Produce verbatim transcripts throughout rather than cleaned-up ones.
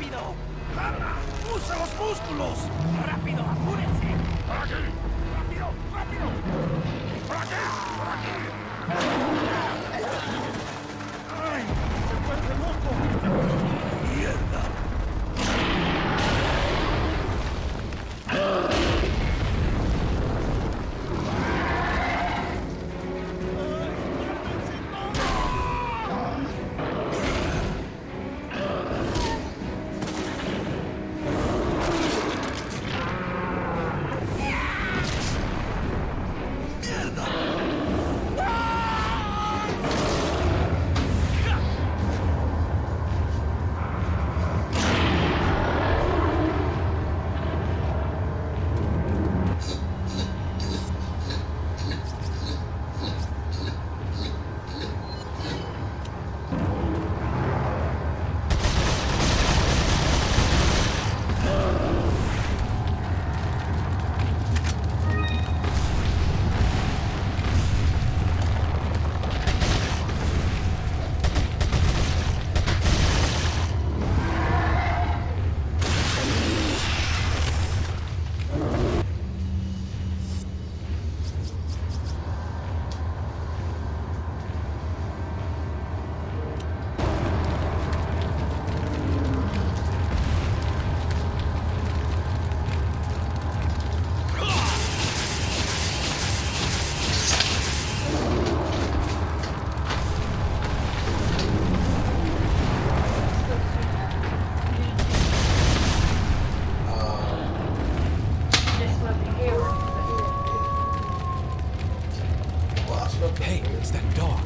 ¡Rápido! ¡Carla! ¡Usa los músculos! ¡Rápido, apúrense! ¡Por aquí! ¡Rápido, rápido! ¡Por aquí! ¡Por aquí! ¡Ay! ¡Se vuelve loco! ¡Mierda! Hey, it's that dog.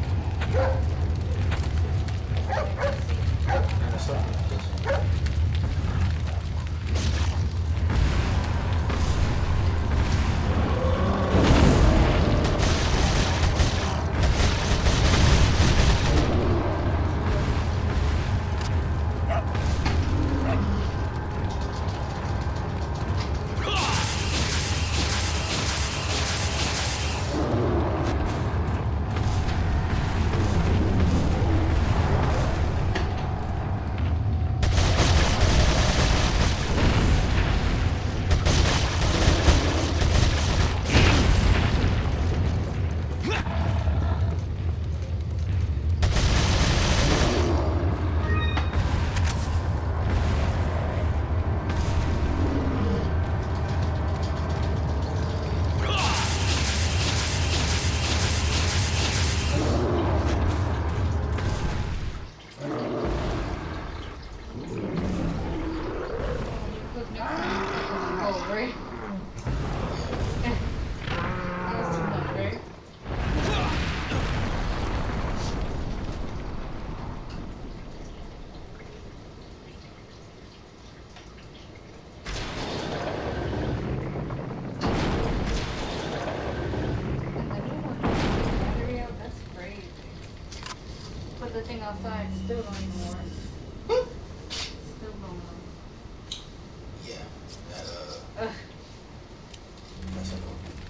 The thing outside still don't even work. Still going on. Yeah, that uh, Ugh. that's a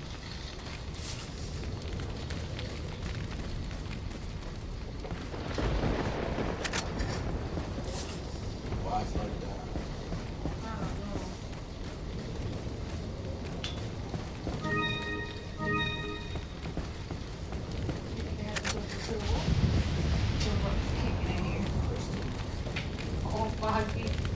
why I flooded down. I don't know. You think they have to go to the wall? Kicking in here. All five feet.